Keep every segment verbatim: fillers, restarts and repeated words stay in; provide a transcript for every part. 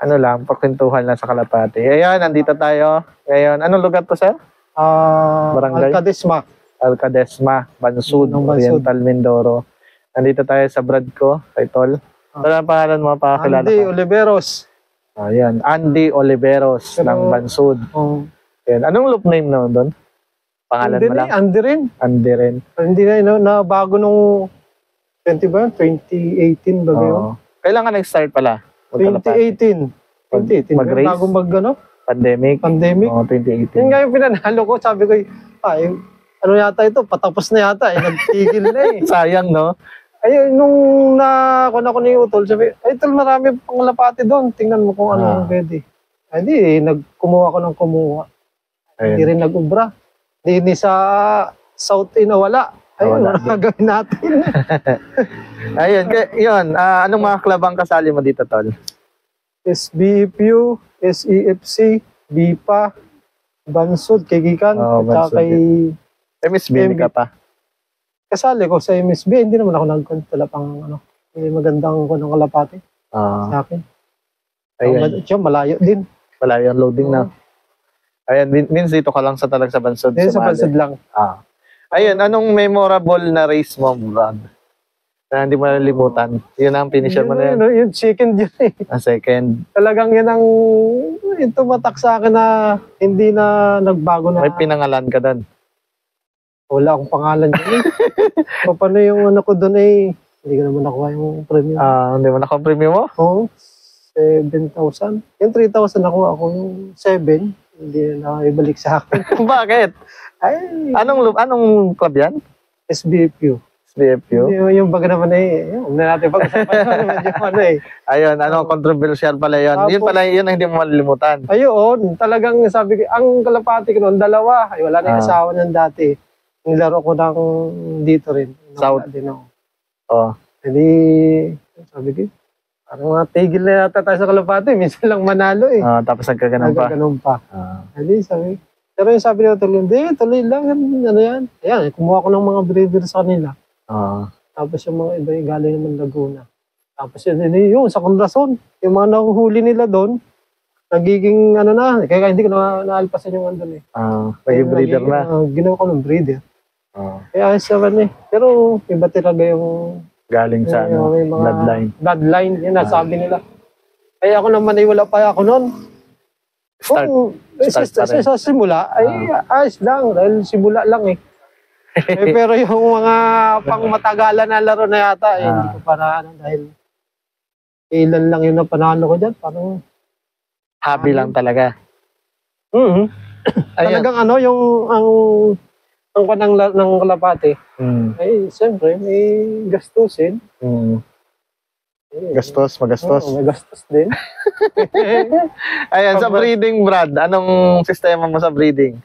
ano lang, pakwentuhan lang sa Kalapati. Ayan, nandito tayo. Ngayon, anong lugar to, sir? Uh, Barangay? Alcadesma. Alcadesma, Bansud, Bansud. Oriental, Mindoro. Nandito tayo sa brad ko, kay Tol. Ano ang pangalan mo? Pakakilala Andy ka. Oliveros. Ayan, Andy Oliveros Pero, ng Bansud. Oh. Ayan. Anong loop name na doon? Pangalan Andy mo lang? Andy rin. Andy rin. Hindi na, no, na bago nung twenty ba? twenty eighteen ba yun? Kailan ka nag-start pala? twenty eighteen. twenty eighteen. Mag-race? Bago mag, ano? Pandemic? Pandemic. Oo, twenty eighteen. Yun nga yung pinanalo ko. Sabi ko, ay, ano yata ito? Patapos na yata. Eh, nagtigil na eh. Sayang, no? Ay, nung nakuna ko ni Utol, sabi, ay, Utol, marami pang Kalapati doon. Tingnan mo kung ano Ah. yung pwede. Ay, di, nagkumuha ko ng kumuha. Hindi rin nag-ubra. Di, ni sa South inawala. Ay, Wala ano na gawin natin? Ayun, kaya, yun. ah, anong mga klabang kasali mo dito, Tol? S B F U, S E F C, B P A, Bansud, kay Gikan, Oo, at saka Bansud kay... M S B ka pa. Kasali ko sa M S B, hindi naman ako nagkontala pang ano, may magandang ko ng Kalapati Ah, sa akin. ayun. Siya, malayo din. Wala yung loading na. Oo. Ayun, min- means dito ka lang sa talaga sa Bansud. Hindi sa sumali. Bansud lang. Ah. Ayun, anong memorable na race mo, Brad? Na hindi mo nalimutan. Yun ang finisher mo na yun. Yun, yun, second yun eh. A second. Talagang yan ang yung tumatak sa akin na hindi na nagbago na. May pinangalan ka doon. Wala akong pangalan dyan eh. O, paano yung ano ko doon eh, hindi ko naman nakuha yung premium. Ah, hindi mo nakompremyo mo? Oo, seven thousand. Yung three thousand nakuha ako, yung seven, hindi na ibalik sa akin. Bakit? Ay, Anong loop? Anong club yan? S B F U. S B F U? Yung, yung baga naman eh, huwag na natin pag-usapan medyo ano eh. Ayun, anong controversial pala yun? Yun Tapos- pala yun ang hindi mo malilimutan. Ayun, talagang sabi ko, ang Kalapati ko noon, dalawa. Ay, wala na yung Ah. asawa niyan dati. Nilaro ko ng dito rin. South. Nawala din ako. Oh. Hindi, sabi ko, parang mga tigil na yata tayo sa Kalapati. Minsan lang manalo eh. Ah, tapos nagkaganon pa. Nagkaganon pa. Ah. Hindi, sabi. Pero yung sabi nila tuloy, hindi, tuloy lang. Ano yan? Ayan, kumuha ko ng mga breeder sa kanila. Ah. Tapos yung mga iba yung galing naman Laguna. Tapos yun, yun, yun sa Condrason. Yung mga nahuhuli nila doon, nagiging ano na, kaya hindi ko na naalpasan yung andun eh. Ah, may breeder na. Uh, ginawa ko ng breeder. Ah. Kaya ayos naman eh. Pero iba talaga yung Galing sa yung- ano, yung mga bloodline. Bloodline, yun nasabi nila. Kaya ako naman ay wala pa ako noon. Start. Kung start sa, pa rin. sa, sa simula, ay ayos lang. Dahil simula lang eh. eh pero yung mga pang matagalan na laro na yata, eh, hindi ko pa na ano, dahil ilan lang yun na panalo ko dyan. Parang, Happy lang talaga. mm Ayun. talagang ano, yung, ang, ang kanang la- ng Kalapati, Mm. ay, siyempre, may gastusin. Mm. Eh, Gastos, magastos. Oo, may gastos din. Ayan, sa Pag- breeding, Brad, anong sistema mo sa breeding?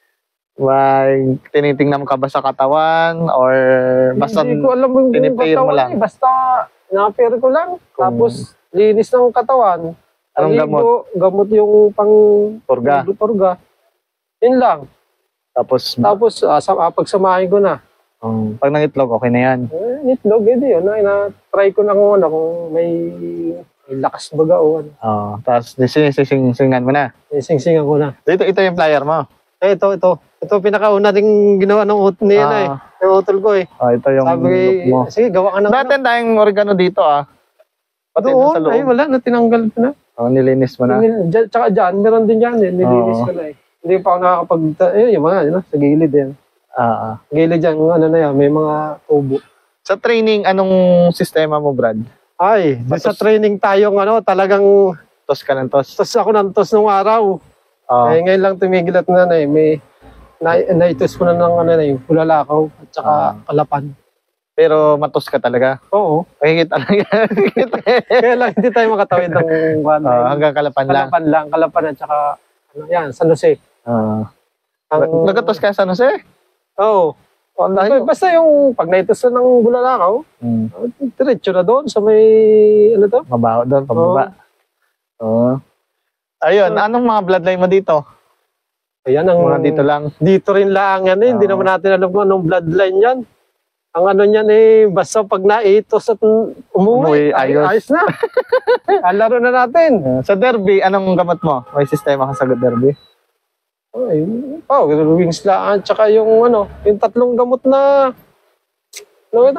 May tinitingnan mo ka ba sa katawan or basta Hindi ko alam yung pinipair mo katawan lang? eh. Basta, na-pair ko lang. Kung- Tapos, linis ng katawan. Anong Paligo, gamot? Gamot yung pang Purga. purga. Yun lang. Tapos, Tapos, ah, sa, ah, pagsamahin ko na. um, pag nangitlog, okay na yan. Eh, nitlog, edi yun. Na, na-try ko na kung ano, kung may, may lakas baga o ano. Oh, tapos sinising-singan mo na. May sing-singan ko na. Ito, ito yung flyer mo. Eh, ito, ito. Ito pinakauna ding ginawa ng ut niya na eh. Ah. Ng utol ko eh. Oh, ito yung Sabi, look mo. sige, gawa ka ng ano. Dati tayong oregano dito ah. Pati dun sa Doon, ay loob. wala, na tinanggal ko na. Oh, nilinis mo na. Nil- dyan- Tsaka dyan, meron din dyan, eh, nilinis Oo. ko na eh. Hindi pa ako nakakapag... Eh, yung mga, yun, sa gilid yan. Ah, ah. Gilid dyan, ano na yan, may mga tubo. Sa training, anong sistema mo, Brad? Ay, doon sa Patos. training tayong ano, talagang Tos ka ng tos. tos ako ng tos nung araw. Oh, Eh, ngayon lang tumigil at na na eh, may na, naitos ko na ng ano na yung bulalakaw at saka Ah. kalapan. pero matos ka talaga. Oo. Makikita lang yan. Kaya lang hindi tayo makatawid ng buwan. Ah, hanggang kalapan lang. Kalapan lang, kalapan at saka ano yan, San Jose. Ah. Ang, Nagatos ka sa San Jose? Oo. Oh, layo. Basta yung pag naitos na ng bulalakaw, Hmm. diretso na doon sa may, ano to? Mabaho doon, pababa. Oo. Ayun, anong mga bloodline mo dito? Ayan ang, Mga dito lang. dito rin lang yan eh. Hindi Oo. naman natin alam kung anong bloodline yan. Ang ano niyan eh, basta pag naitos at umuwi, Umuwi, ay, ayos. ayos na. Ang laro na natin. Uh, sa derby, anong gamot mo? May sistema ka sa derby? Ay, oh, wings lang. Tsaka yung ano, yung tatlong gamot na, ano ito?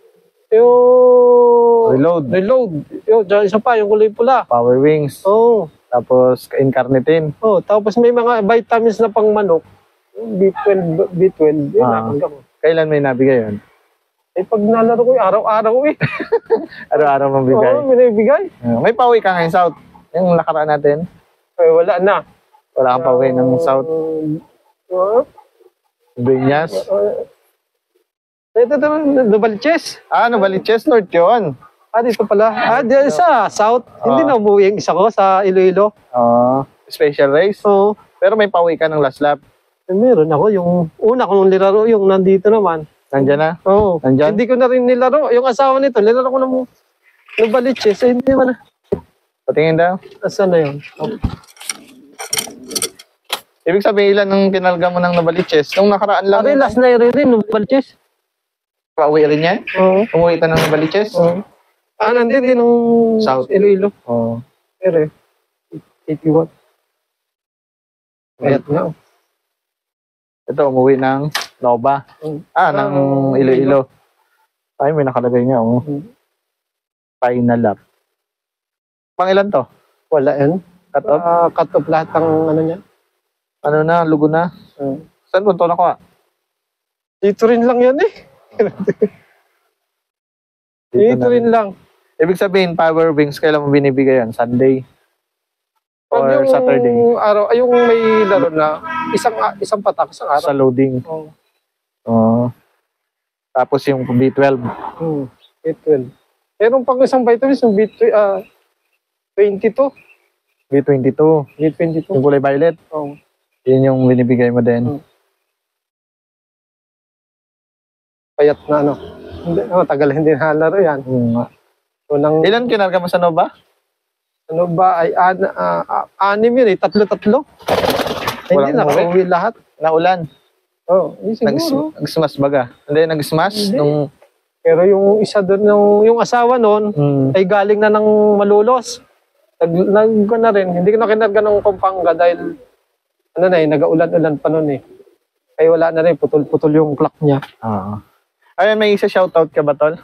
Yung... Reload. Reload. Yung, tsaka isa pa, yung kulay pula. Power wings. Oo. Oh. Tapos incarnitine. Oh, tapos may mga vitamins na pang manok. B twelve, B twelve. Yun Ah. ang gamot. Kailan may nabigay yun? Eh, pag nalaro ko, araw-araw eh. Araw-araw mong bigay. Oo, binibigay. Uh, may pauwi ka ngayon, South. Yung nakaraan natin. Eh, wala na. Wala kang pauwi ng South. Uh, Dueñas. uh, ito, ito, Novaliches. Ah, Novaliches North yun. Ah, dito pala. Ah, dito sa South. Hindi na umuwi yung isa ko sa Iloilo. Oh, special race. Oo. Pero may pauwi ka ng last lap. Eh, meron ako. Yung una kong nilaro, yung nandito naman. Nandyan na? Oo. Nandyan? Hindi ko na rin nilaro. Yung asawa nito, nilaro ko na mo. Novaliches. Eh, hindi naman na. Patingin daw. Asan na yun? Oh. Ibig sabihin, ilan nung kinalga mo ng Novaliches? Nung nakaraan lang. Pare, yun, last na rin rin, Novaliches. Pauwi rin niya? Oo. Umuwi ka ng Novaliches? Oo. Ah, nandun din ng South. Iloilo. Oo. Pero eh, eighty-one. Kayat nga. Ito, umuwi ng Nova. Mm. Ah, ng Iloilo. Ay, may nakalagay niya, oh. Mm. Final lap. Pang ilan to? Wala yan. Cut off? Ah, cut off lahat ng ano niya. Ano na, lugo na? Mm. Saan mo ito nakuha? Dito rin lang yan eh. Dito na rin lang. Ibig sabihin, Power Wings, kailan mo binibigay yan? Sunday? Pag Or yung Saturday? araw, ay yung may laro na, isang isang patak, isang araw. Sa loading. Oh. Oo. Tapos yung B twelve. Hmm. B twelve. Meron pang isang vitamins, yung B twelve, ah, twenty-two. B twenty-two. B twenty-two. Yung kulay violet. Oh. Yun yung binibigay mo din. Hmm. Payat na ano. Hindi, oh, tagal hindi nalaro yan. Oo nga. Unang, Ilan kinarga mo sa Nova? ano ba, ay an, ah, ah, anim yun eh, tatlo-tatlo. Ay, hindi, Walang nakauwi lahat. Naulan. Oo, oh, Nags siguro. Nag-smash baga? Hindi, nag-smash Hindi. nung... Pero yung isa doon, yung, yung asawa noon, Hmm. ay galing na ng Malulos. Nag, nag na rin, hindi ko na kinarga ng Pampanga dahil, ano na eh, nag-ulan-ulan pa noon eh. Ay wala na rin, putol-putol yung clock niya. Oo. Ayun, may isa shoutout ka ba, Tol?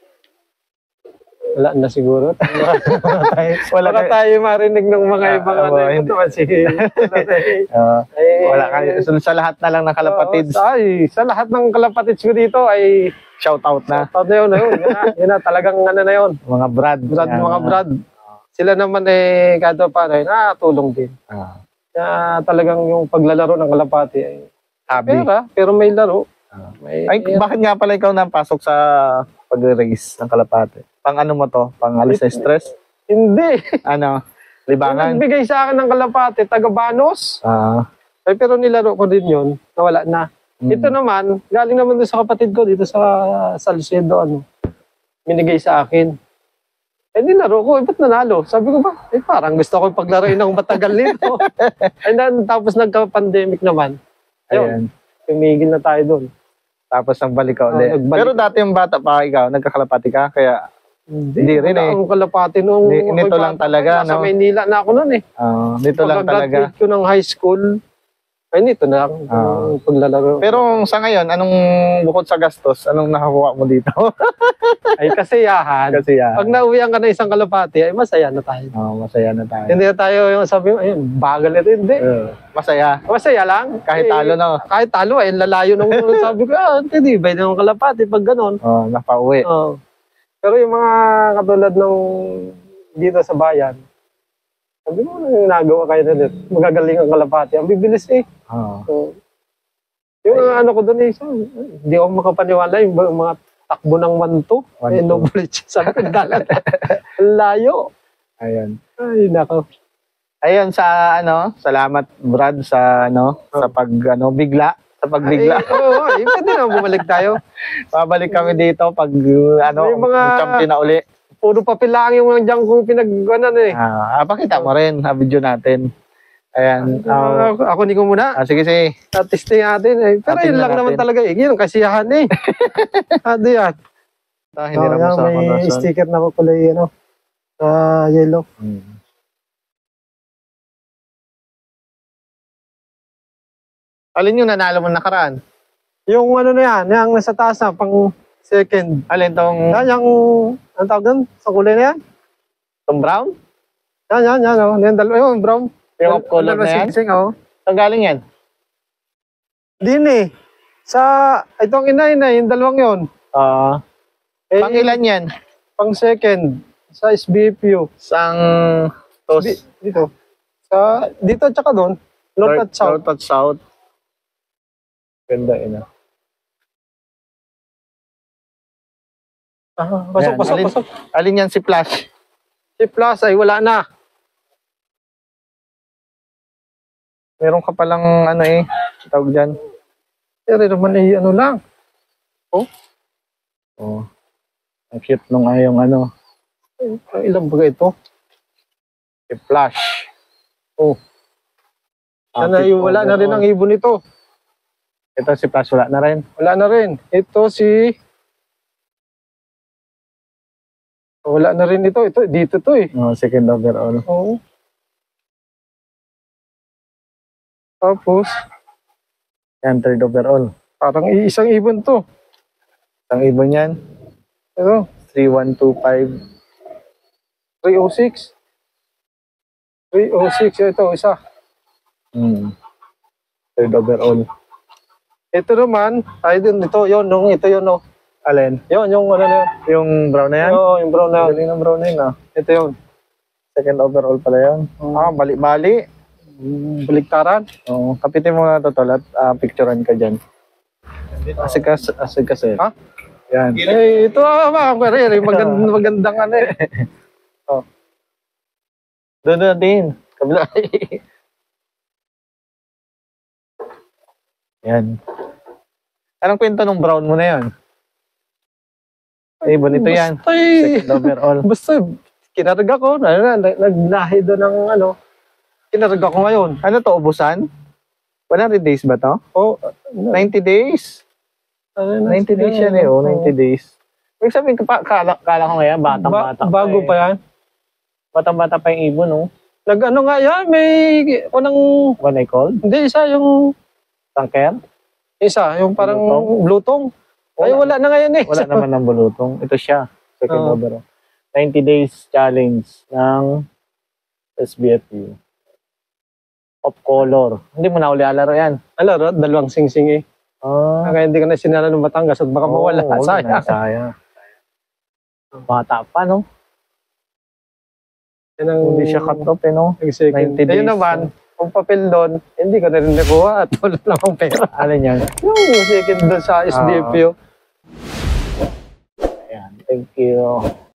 Wala na siguro. Wala tayo, Wala wala ka- tayo marinig ng mga Ah, ibang ah, ano. hindi. Ito man si... Oo. Eh, Wala kayo. So, sa lahat na lang ng kalapatids, Oo, ay, sa lahat ng kalapatids ko dito ay shoutout na. tao na yun, na yun, yun, na, yun na, talagang ano na yun. Mga Brad. Brad, Yan. mga Brad. Sila naman eh, kada paano yun, tulong din. Ah, Kaya talagang yung paglalaro ng kalapati ay Hobby. pera, pero may laro. Ah. May, Ay, bakit nga pala ikaw napasok sa pag-race ng kalapate? Pang ano mo to? Pang alis na stress? Hindi. Ano? Yung Libangan? nagbigay sa akin ng kalapati, taga Banos. Ah. Ay, pero nilaro ko din yun, nawala na. Mm. Ito naman, galing naman doon sa kapatid ko dito sa Salcedo, ano, binigay sa akin. Eh, nilaro ko, eh, ba't nanalo? Sabi ko ba, eh, parang gusto ko paglaruin ng matagal nito. And then, tapos nagka-pandemic naman. Ayun, Ayan. tumigil na tayo doon. Tapos nagbalik ka ulit. Ah, nagbalik. Pero dati yung bata pa ikaw, nagkakalapati ka, kaya Hindi rin wala eh. akong kalapati nung Ni- nito ako'y lang bata. talaga, Nasa no? Maynila na ako noon eh. ah, dito lang talaga. Pagka-graduate ko ng high school, ay nito na lang, Ah. yung paglalaro. Pero sa ngayon, anong bukod sa gastos, anong nakakuha mo dito? ay kasiyahan. Kasi yan, Pag nauwihan ka na isang kalapati, ay masaya na tayo. oh, masaya na tayo. Hindi na tayo yung sabi mo, ayun, bagal ito. Hindi. Eh, masaya. Masaya lang. Kahit Eh, talo, no? Kahit talo, ay lalayo nung sabi ko, ah, hindi, ba yung kalapati pag ganon. Oh, napauwi. Oh. Pero yung mga katulad nung dito sa bayan, sabi mo, ano nagawa kayo na dito? Magagaling ang kalapati. Ang bibilis eh. Oh. So, yung ano ko doon eh, so, hindi ako makapaniwala yung mga- mga takbo ng one two. One, Eh, no two. bridge. Sabi ko, dalat. Ang layo. Ayun. Ay, nako. Ayun sa ano, salamat Brad sa ano, sa pag ano, bigla, sa pagbigla. Ay, oo, ay, pwede na bumalik tayo. Babalik kami dito pag uh, ano, May mga- champion na uli. Puro papel lang yung mga dyan kong pinag-ganan eh. Ah, ah, pakita mo rin, ha, video natin. Ayan. ah, ako, ako ni ko muna. ah, sige, sige. Testing natin eh. Pero Ah, yun lang tingnan naman natin. talaga eh. Yun ang kasiyahan eh. Ano yan? Ah, hindi na Oh, mo yan, sa may rason. sticker na pa pala yung ano. Ah, yellow. Hmm. Alin yung nanalo mo nakaraan? Yung ano na yan, yung nasa taas na, pang second. Alin tong, Yan, yung, ang tawag doon? Sa kulay na yan? tong brown? Yan, yan, yan. Oh. Yan, dalawa, yung brown. Yung off color na yan? Sing, oh. Saan galing yan? Din eh. Sa, itong ina-ina, yung dalawang yun. Ah, Eh, pang ilan yan? Pang second. Sa S B F U. Sang tos? Di- Dito. Sa, dito at saka doon. North at South. North at South. Ganda ina. Ah, pasok, Ayan, pasok, alin- pasok. Alin yan si Flash? Si Plus ay wala na. Meron ka palang ano eh, tawag dyan. Pero naman ay ano lang. Oh. Ang cute nung ayong ano, Ang ilang baga ito. si Flash. Oh. Sana Outfit yung wala na rin overall. ang ibon nito. Ito si Flash wala na rin. Wala na rin. Ito si... Wala na rin ito. Ito, dito to eh. Oh, second overall. Oo. Tapos, Yan, third overall. parang iisang ibon to. Ang ibon yan, Ito, three one two five. three oh six. three oh six. Ito, isa. Hmm. Third overall. Ito naman, ay din, ito, yun, nung, ito yun, no. Alin? Yun, yung ano na yun. Yung brown na yan? Oo, yung brown na. Galing ng brown na yun ah. Ito yun. Second overall pala yun. Ah, bali-bali. Mm, Baliktaran. Oo, kapitin mo na to tol at ah, picturean ka dyan. Asikas, asikas eh. Ha? Yan. Eh, ito, ah, mga karir, magandang, magandang ano eh. Oh. Doon na din. Kabila. Yan. Anong kwento nung brown mo na yan? Eh, bonito yan. Basta, eh, Second overall. basta, kinarga ko, na, na, na, naglahi doon ng ano, kinarga ko ngayon. Ano to, ubusan? one hundred days ba to? Oh, ninety days? ano, na- ninety days yan eh, oh, ninety days. Ibig sabihin, ka- kala, kala ko ngayon, batang-bata Ba- bago eh. pa yan. Batang-bata pa yung ibon, no? Nag-ano nga yan, may, unang, One I called? hindi, isa yung, Tangker? isa, yung parang Blutong? blutong. Ay, wala na ngayon eh. Wala naman ng bulutong. Ito siya. Second Oo. overall. ninety days challenge ng S B F U. Of color. Hindi mo na uli alaro yan. Alaro, dalawang sing-sing eh. Ah. Kaya hindi ka na sinara ng Batangas at baka mawala. Oo, Sayang. Sayang. Bata pa, no? Yan ang Hindi siya cut off, eh, no? nag-second. ninety Ayun days, naman, kung papel doon, hindi ko na rin nakuha at wala namang pera. Alin yan? Yung second doon sa S B F U. Ayan. Thank you.